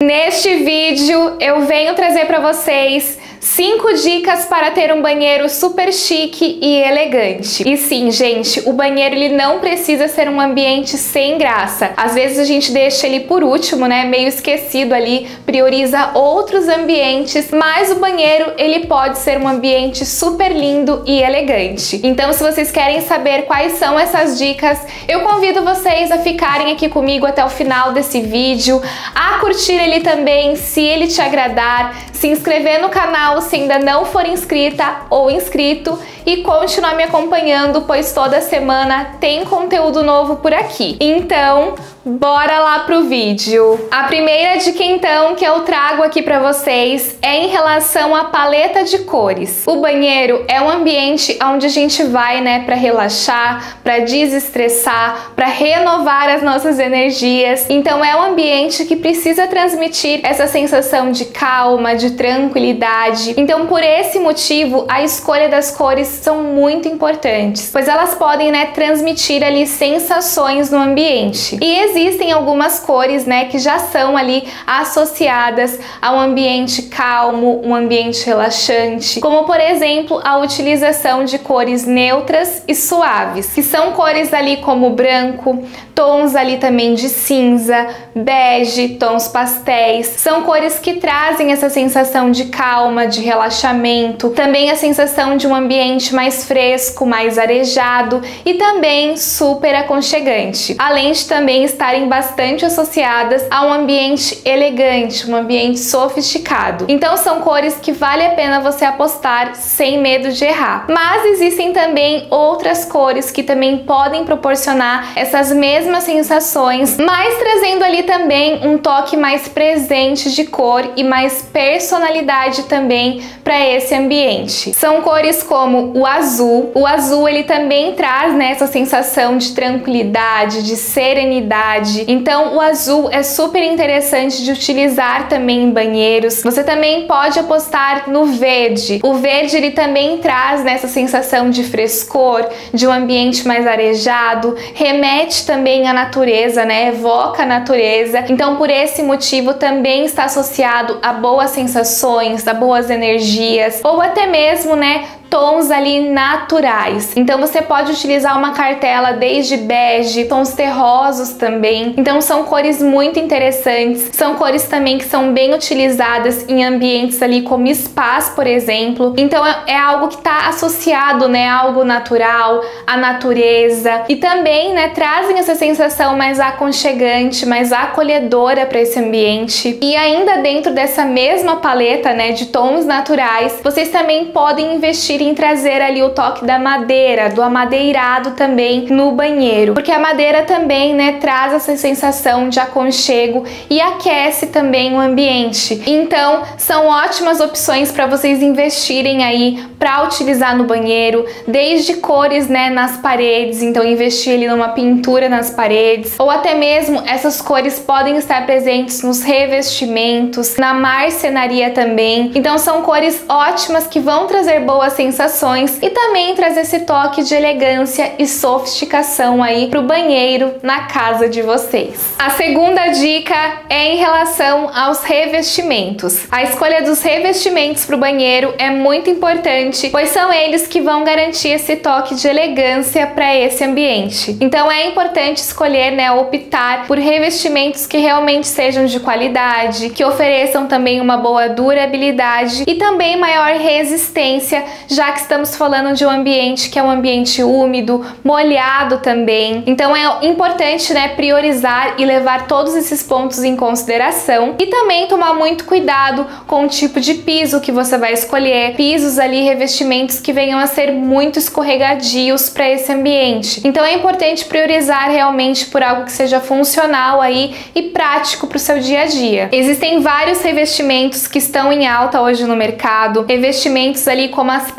Neste vídeo eu venho trazer para vocês 5 dicas para ter um banheiro super chique e elegante. E sim, gente, o banheiro ele não precisa ser um ambiente sem graça. Às vezes a gente deixa ele por último, né, meio esquecido ali, prioriza outros ambientes, mas o banheiro ele pode ser um ambiente super lindo e elegante. Então, se vocês querem saber quais são essas dicas, eu convido vocês a ficarem aqui comigo até o final desse vídeo, a curtir ele também, se ele te agradar, se inscrever no canal se ainda não for inscrita ou inscrito e continuar me acompanhando, pois toda semana tem conteúdo novo por aqui. Então, bora lá pro vídeo! A primeira dica então que eu trago aqui pra vocês é em relação à paleta de cores. O banheiro é um ambiente onde a gente vai, né, pra relaxar, pra desestressar, pra renovar as nossas energias. Então é um ambiente que precisa transmitir essa sensação de calma, de tranquilidade. Então por esse motivo a escolha das cores são muito importantes, pois elas podem, né, transmitir ali sensações no ambiente. E existem algumas cores, né, que já são ali associadas a um ambiente calmo, um ambiente relaxante, como por exemplo a utilização de cores neutras e suaves, que são cores ali como branco, tons ali também de cinza, bege, tons pastéis. São cores que trazem essa sensação de calma, de relaxamento, também a sensação de um ambiente mais fresco, mais arejado e também super aconchegante, além de também estarem bastante associadas a um ambiente elegante, um ambiente sofisticado. Então são cores que vale a pena você apostar sem medo de errar. Mas existem também outras cores que também podem proporcionar essas mesmas sensações, mas trazendo ali também um toque mais presente de cor e mais personalidade também para esse ambiente. São cores como o azul. O azul ele também traz, né, essa sensação de tranquilidade, de serenidade. Então o azul é super interessante de utilizar também em banheiros. Você também pode apostar no verde. O verde ele também traz, né, essa sensação de frescor, de um ambiente mais arejado, remete também à natureza, né, evoca a natureza. Então por esse motivo também está associado a boas sensações, a boas energias, ou até mesmo, né, tons ali naturais. Então você pode utilizar uma cartela desde bege, tons terrosos também. Então são cores muito interessantes. São cores também que são bem utilizadas em ambientes ali como spas, por exemplo. Então é algo que está associado, né, a algo natural, à natureza, e também, né, trazem essa sensação mais aconchegante, mais acolhedora para esse ambiente. E ainda dentro dessa mesma paleta, né, de tons naturais, vocês também podem investir em trazer ali o toque da madeira, do amadeirado também no banheiro, porque a madeira também, né, traz essa sensação de aconchego e aquece também o ambiente. Então são ótimas opções para vocês investirem aí para utilizar no banheiro, desde cores, né, nas paredes. Então investir ali numa pintura nas paredes, ou até mesmo essas cores podem estar presentes nos revestimentos, na marcenaria também. Então são cores ótimas que vão trazer boas sensações e também trazer esse toque de elegância e sofisticação aí pro banheiro na casa de vocês. A segunda dica é em relação aos revestimentos. A escolha dos revestimentos pro banheiro é muito importante, pois são eles que vão garantir esse toque de elegância para esse ambiente. Então é importante escolher, né, optar por revestimentos que realmente sejam de qualidade, que ofereçam também uma boa durabilidade e também maior resistência, já que estamos falando de um ambiente que é um ambiente úmido, molhado também. Então é importante, né, priorizar e levar todos esses pontos em consideração e também tomar muito cuidado com o tipo de piso que você vai escolher. Pisos ali, revestimentos que venham a ser muito escorregadios para esse ambiente. Então é importante priorizar realmente por algo que seja funcional aí e prático para o seu dia a dia. Existem vários revestimentos que estão em alta hoje no mercado, revestimentos ali como as pedras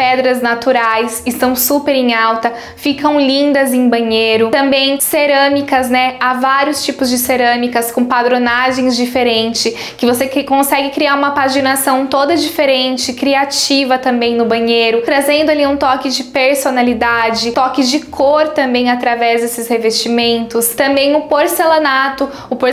pedras naturais estão super em alta, ficam lindas em banheiro. Também cerâmicas, né? Há vários tipos de cerâmicas com padronagens diferentes, que você consegue criar uma paginação toda diferente, criativa também no banheiro, trazendo ali um toque de personalidade, toque de cor também através desses revestimentos. Também o porcelanato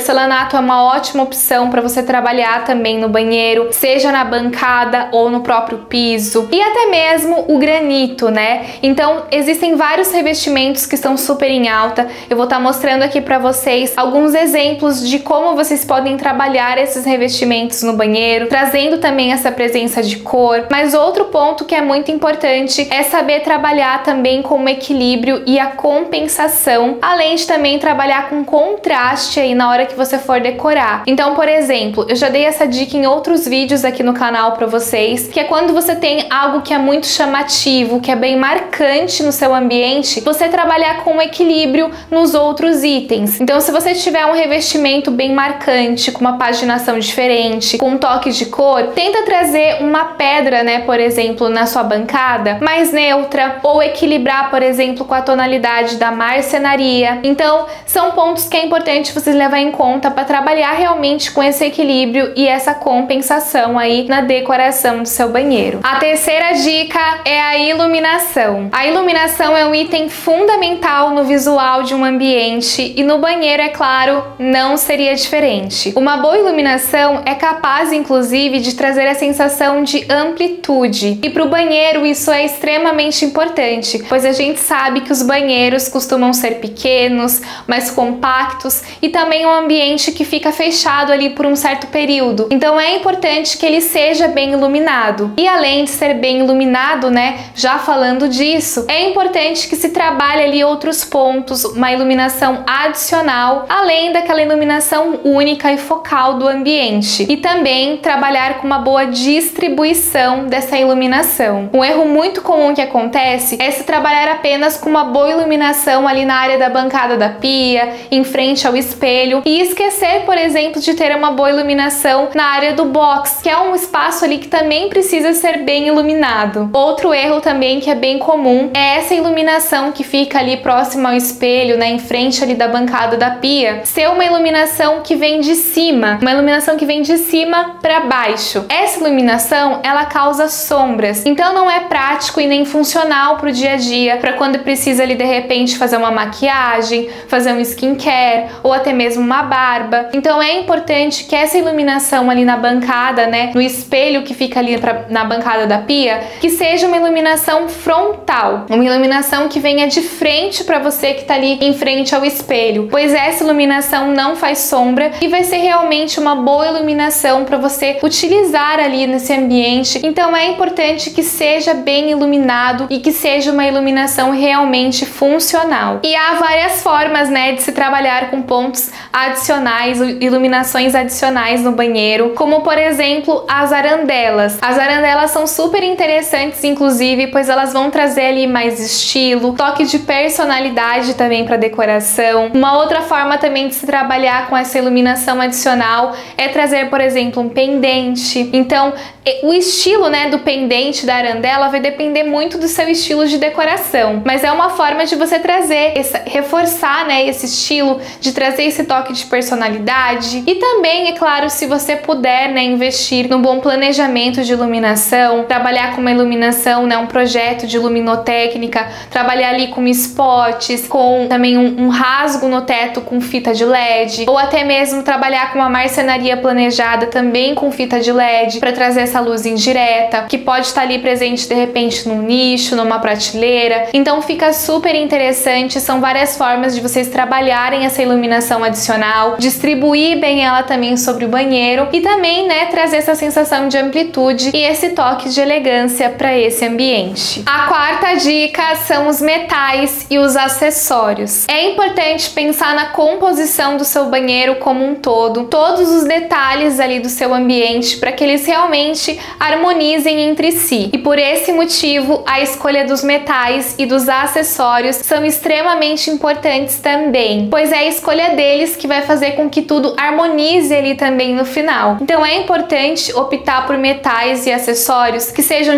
é uma ótima opção para você trabalhar também no banheiro, seja na bancada ou no próprio piso, e até mesmo o granito, né? Então existem vários revestimentos que estão super em alta. Eu vou estar mostrando aqui para vocês alguns exemplos de como vocês podem trabalhar esses revestimentos no banheiro, trazendo também essa presença de cor. Mas outro ponto que é muito importante é saber trabalhar também com o equilíbrio e a compensação, além de também trabalhar com contraste aí na hora que você for decorar. Então, por exemplo, eu já dei essa dica em outros vídeos aqui no canal para vocês, que é quando você tem algo que é muito chamativo, que é bem marcante no seu ambiente, você trabalhar com equilíbrio nos outros itens. Então, se você tiver um revestimento bem marcante, com uma paginação diferente, com um toque de cor, tenta trazer uma pedra, né, por exemplo, na sua bancada, mais neutra, ou equilibrar, por exemplo, com a tonalidade da marcenaria. Então, são pontos que é importante vocês levar em conta para trabalhar realmente com esse equilíbrio e essa compensação aí na decoração do seu banheiro. A terceira dica é a iluminação. A iluminação é um item fundamental no visual de um ambiente, e no banheiro, é claro, não seria diferente. Uma boa iluminação é capaz, inclusive, de trazer a sensação de amplitude, e para o banheiro isso é extremamente importante, pois a gente sabe que os banheiros costumam ser pequenos, mais compactos, e também um ambiente que fica fechado ali por um certo período. Então é importante que ele seja bem iluminado. E além de ser bem iluminado, né, já falando disso, é importante que se trabalhe ali outros pontos, uma iluminação adicional, além daquela iluminação única e focal do ambiente. E também trabalhar com uma boa distribuição dessa iluminação. Um erro muito comum que acontece é se trabalhar apenas com uma boa iluminação ali na área da bancada da pia, em frente ao espelho, e esquecer, por exemplo, de ter uma boa iluminação na área do box, que é um espaço ali que também precisa ser bem iluminado. Outro erro também que é bem comum é essa iluminação que fica ali próximo ao espelho, né, em frente ali da bancada da pia, ser uma iluminação que vem de cima, uma iluminação que vem de cima para baixo. Essa iluminação, ela causa sombras, então não é prático e nem funcional para o dia a dia, para quando precisa ali de repente fazer uma maquiagem, fazer um skincare ou até mesmo uma barba. Então é importante que essa iluminação ali na bancada, né, no espelho que fica ali na bancada da pia, que seja uma iluminação frontal, uma iluminação que venha de frente para você que está ali em frente ao espelho, pois essa iluminação não faz sombra e vai ser realmente uma boa iluminação para você utilizar ali nesse ambiente. Então é importante que seja bem iluminado e que seja uma iluminação realmente funcional. E há várias formas, né, de se trabalhar com pontos adicionais, iluminações adicionais no banheiro, como por exemplo as arandelas. As arandelas são super interessantes, inclusive, pois elas vão trazer ali mais estilo, toque de personalidade também para decoração. Uma outra forma também de se trabalhar com essa iluminação adicional é trazer, por exemplo, um pendente. Então, o estilo, né, do pendente da arandela vai depender muito do seu estilo de decoração, mas é uma forma de você trazer, reforçar, né, esse estilo, de trazer esse toque de personalidade. E também, é claro, se você puder, né, investir num bom planejamento de iluminação, trabalhar com uma iluminação, né, um projeto de luminotécnica, trabalhar ali com spots, com também um rasgo no teto com fita de LED, ou até mesmo trabalhar com uma marcenaria planejada também com fita de LED, para trazer essa luz indireta, que pode estar ali presente de repente num nicho, numa prateleira. Então fica super interessante, são várias formas de vocês trabalharem essa iluminação adicional, distribuir bem ela também sobre o banheiro e também, né, trazer essa sensação de amplitude e esse toque de elegância para esse ambiente. A quarta dica são os metais e os acessórios. É importante pensar na composição do seu banheiro como um todo, todos os detalhes ali do seu ambiente, para que eles realmente harmonizem entre si. E por esse motivo, a escolha dos metais e dos acessórios são extremamente importantes também, pois é a escolha deles que vai fazer com que tudo harmonize ali também no final. Então é importante optar por metais e acessórios que sejam de qualidade,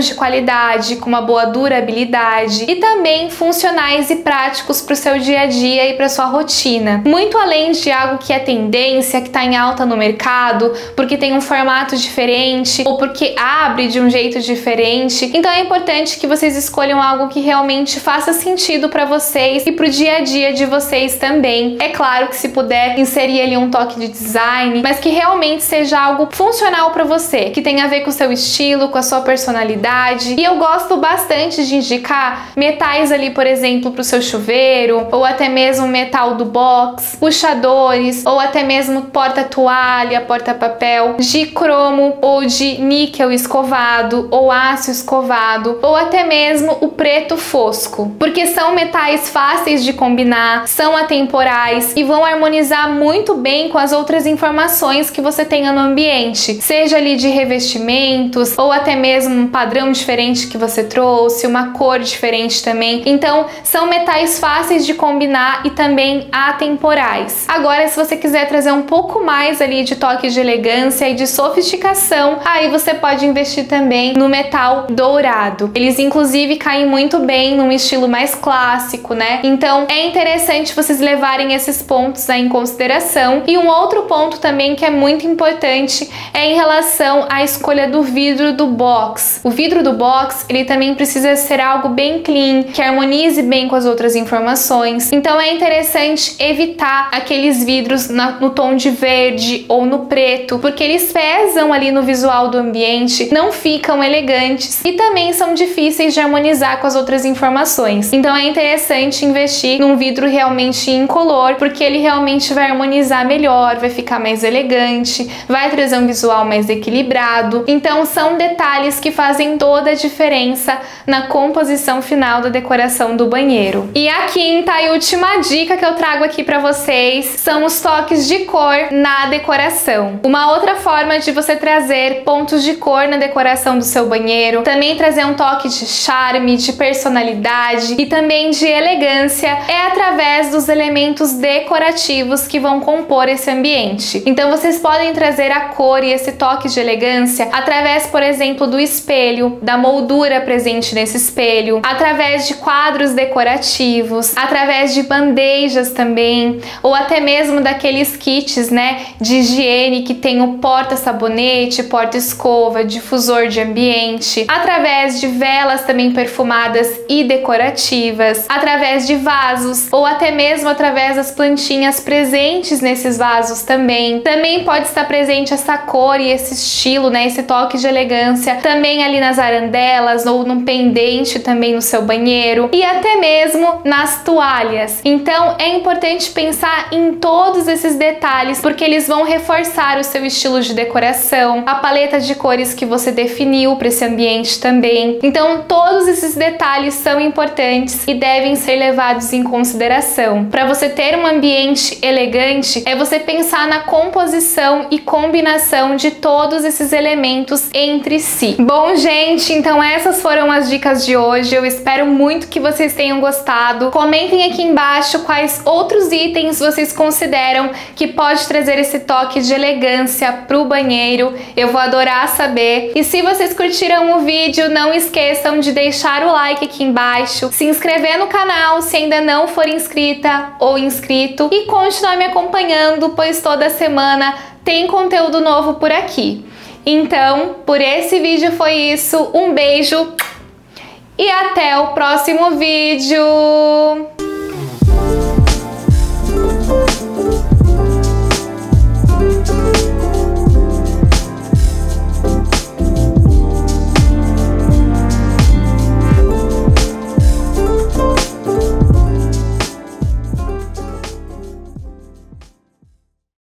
qualidade, com uma boa durabilidade e também funcionais e práticos para o seu dia a dia e para sua rotina. Muito além de algo que é tendência, que está em alta no mercado, porque tem um formato diferente ou porque abre de um jeito diferente. Então é importante que vocês escolham algo que realmente faça sentido para vocês e para o dia a dia de vocês também. É claro que se puder inserir ali um toque de design, mas que realmente seja algo funcional para você, que tenha a ver com o seu estilo, com a sua personalidade. E eu gosto bastante de indicar metais ali, por exemplo, para o seu chuveiro, ou até mesmo metal do box, puxadores, ou até mesmo porta-toalha, porta-papel, de cromo ou de níquel escovado, ou aço escovado, ou até mesmo o preto fosco, porque são metais fáceis de combinar, são atemporais e vão harmonizar muito bem com as outras informações que você tenha no ambiente, seja ali de revestimentos ou até mesmo um padrão diferente que você trouxe, uma cor diferente também. Então são metais fáceis de combinar e também atemporais. Agora, se você quiser trazer um pouco mais ali de toque de elegância e de sofisticação, aí você pode investir também no metal dourado. Eles inclusive caem muito bem num estilo mais clássico, né? Então é interessante vocês levarem esses pontos aí em consideração. E um outro ponto também que é muito importante é em relação à escolha do vidro do box. O vidro do box, ele também precisa ser algo bem clean, que harmonize bem com as outras informações. Então é interessante evitar aqueles vidros no tom de verde ou no preto, porque eles pesam ali no visual do ambiente, não ficam elegantes e também são difíceis de harmonizar com as outras informações. Então é interessante investir num vidro realmente incolor, porque ele realmente vai harmonizar melhor, vai ficar mais elegante, vai trazer um visual mais equilibrado. Então são detalhes que fazem toda a diferença na composição final da decoração do banheiro. E a quinta e última dica que eu trago aqui para vocês são os toques de cor na decoração. Uma outra forma de você trazer pontos de cor na decoração do seu banheiro, também trazer um toque de charme, de personalidade e também de elegância, é através dos elementos decorativos que vão compor esse ambiente. Então vocês podem trazer a cor e esse toque de elegância através, por exemplo, do espelho, da moldura presente nesse espelho, através de quadros decorativos, através de bandejas também, ou até mesmo daqueles kits, né, de higiene que tem o porta-sabonete, porta-escova, difusor de ambiente, através de velas também perfumadas e decorativas, através de vasos, ou até mesmo através das plantinhas presentes nesses vasos também. Também pode estar presente essa cor e esse estilo, né, esse toque de elegância também ali nas arandelas ou num pendente também no seu banheiro e até mesmo nas toalhas. Então é importante pensar em todos esses detalhes, porque eles vão reforçar o seu estilo de decoração, a paleta de cores que você definiu para esse ambiente também. Então todos esses detalhes são importantes e devem ser levados em consideração. Para você ter um ambiente elegante, é você pensar na composição e combinação de todos esses elementos entre si. Bom, gente, então essas foram as dicas de hoje. Eu espero muito que vocês tenham gostado. Comentem aqui embaixo quais outros itens vocês consideram que pode trazer esse toque de elegância para o banheiro. Eu vou adorar saber. E se vocês curtiram o vídeo, não esqueçam de deixar o like aqui embaixo, se inscrever no canal se ainda não for inscrita ou inscrito e continuar me acompanhando, pois toda semana tem conteúdo novo por aqui. Então, por esse vídeo foi isso. Um beijo e até o próximo vídeo!